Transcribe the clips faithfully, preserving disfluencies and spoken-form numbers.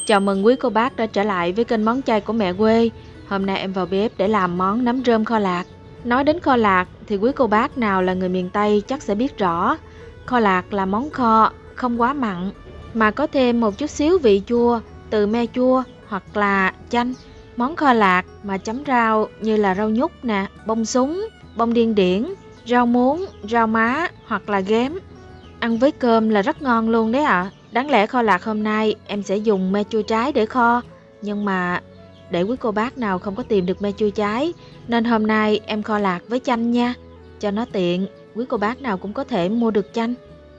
Chào mừng quý cô bác đã trở lại với kênh Món Chay của Mẹ Quê. Hôm nay em vào bếp để làm món nấm rơm kho lạc. Nói đến kho lạc thì quý cô bác nào là người miền Tây chắc sẽ biết rõ. Kho lạc là món kho không quá mặn, mà có thêm một chút xíu vị chua từ me chua hoặc là chanh. Món kho lạc mà chấm rau như là rau nhút nè, bông súng, bông điên điển, rau muống, rau má hoặc là ghém. Ăn với cơm là rất ngon luôn đấy ạ. À. Đáng lẽ kho lạc hôm nay em sẽ dùng me chua trái để kho, nhưng mà để quý cô bác nào không có tìm được me chua trái nên hôm nay em kho lạc với chanh nha, cho nó tiện, quý cô bác nào cũng có thể mua được chanh.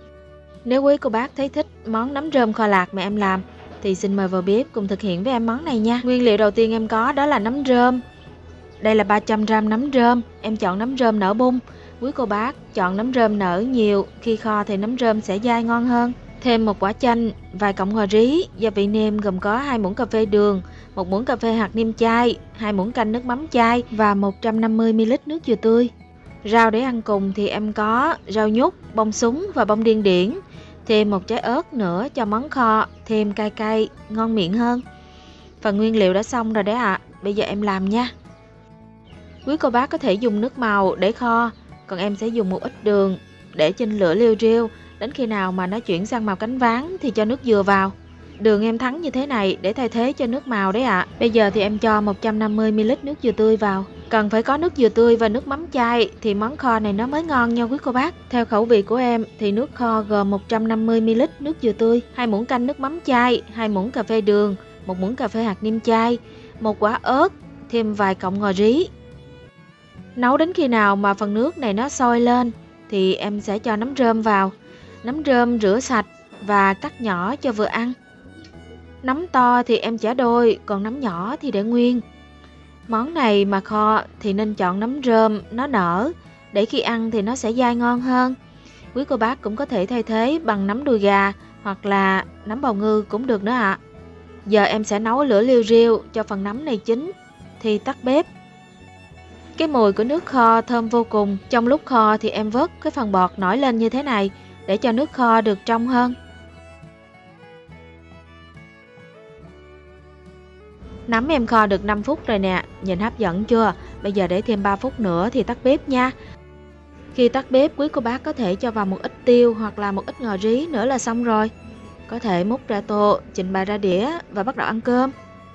Nếu quý cô bác thấy thích món nấm rơm kho lạc mà em làm thì xin mời vào bếp cùng thực hiện với em món này nha. Nguyên liệu đầu tiên em có đó là nấm rơm. Đây là ba trăm gam nấm rơm, em chọn nấm rơm nở bung. Quý cô bác chọn nấm rơm nở nhiều, khi kho thì nấm rơm sẽ dai ngon hơn. Thêm một quả chanh, vài cọng ngò rí, gia vị nêm gồm có hai muỗng cà phê đường, một muỗng cà phê hạt nêm chay, hai muỗng canh nước mắm chay và một trăm năm mươi mi li lít nước dừa tươi. Rau để ăn cùng thì em có rau nhút, bông súng và bông điên điển. Thêm một trái ớt nữa cho món kho thêm cay cay, ngon miệng hơn. Phần nguyên liệu đã xong rồi đấy ạ. À. Bây giờ em làm nha. Quý cô bác có thể dùng nước màu để kho, còn em sẽ dùng một ít đường để trên lửa liu riu. Đến khi nào mà nó chuyển sang màu cánh váng thì cho nước dừa vào. Đường em thắng như thế này để thay thế cho nước màu đấy ạ. À. Bây giờ thì em cho một trăm năm mươi mi li lít nước dừa tươi vào. Cần phải có nước dừa tươi và nước mắm chay thì món kho này nó mới ngon nha quý cô bác. Theo khẩu vị của em thì nước kho gồm một trăm năm mươi mi li lít nước dừa tươi, hai muỗng canh nước mắm chay, hai muỗng cà phê đường, một muỗng cà phê hạt nêm chay, một quả ớt, thêm vài cọng ngò rí. Nấu đến khi nào mà phần nước này nó sôi lên thì em sẽ cho nấm rơm vào. Nấm rơm rửa sạch và cắt nhỏ cho vừa ăn. Nấm to thì em chả đôi, còn nấm nhỏ thì để nguyên. Món này mà kho thì nên chọn nấm rơm nó nở, để khi ăn thì nó sẽ dai ngon hơn. Quý cô bác cũng có thể thay thế bằng nấm đùi gà hoặc là nấm bào ngư cũng được nữa ạ. À. Giờ em sẽ nấu lửa liu riu cho phần nấm này chín thì tắt bếp. Cái mùi của nước kho thơm vô cùng. Trong lúc kho thì em vớt cái phần bọt nổi lên như thế này để cho nước kho được trong hơn. Nấm em kho được năm phút rồi nè, nhìn hấp dẫn chưa? Bây giờ để thêm ba phút nữa thì tắt bếp nha. Khi tắt bếp, quý cô bác có thể cho vào một ít tiêu hoặc là một ít ngò rí nữa là xong rồi. Có thể múc ra tô, trình bày ra đĩa và bắt đầu ăn cơm.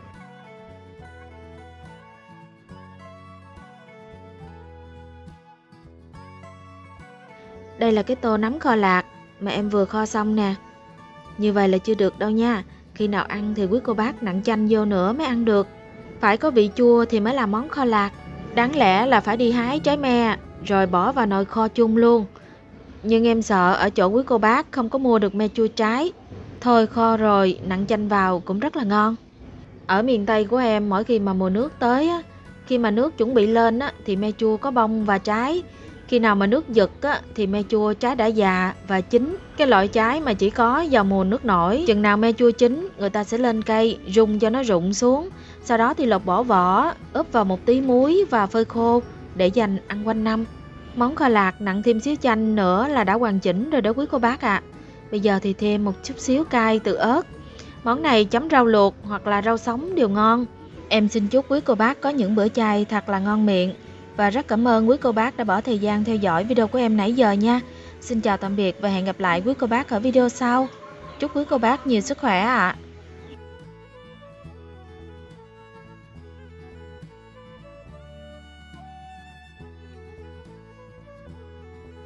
Đây là cái tô nấm kho lạc mà em vừa kho xong nè. Như vậy là chưa được đâu nha. Khi nào ăn thì quý cô bác nặn chanh vô nữa mới ăn được. Phải có vị chua thì mới là món kho lạc. Đáng lẽ là phải đi hái trái me rồi bỏ vào nồi kho chung luôn. Nhưng em sợ ở chỗ quý cô bác không có mua được me chua trái. Thôi kho rồi nặn chanh vào cũng rất là ngon. Ở miền Tây của em mỗi khi mà mùa nước tới á, khi mà nước chuẩn bị lên á, thì me chua có bông và trái. Khi nào mà nước giật á, thì me chua trái đã già và chín. Cái loại trái mà chỉ có vào mùa nước nổi. Chừng nào me chua chín, người ta sẽ lên cây, rung cho nó rụng xuống. Sau đó thì lột bỏ vỏ, ướp vào một tí muối và phơi khô để dành ăn quanh năm. Món kho lạc nặn thêm xíu chanh nữa là đã hoàn chỉnh rồi đó quý cô bác ạ. À. Bây giờ thì thêm một chút xíu cay từ ớt. Món này chấm rau luộc hoặc là rau sống đều ngon. Em xin chúc quý cô bác có những bữa chay thật là ngon miệng. Và rất cảm ơn quý cô bác đã bỏ thời gian theo dõi video của em nãy giờ nha. Xin chào tạm biệt và hẹn gặp lại quý cô bác ở video sau. Chúc quý cô bác nhiều sức khỏe ạ. À.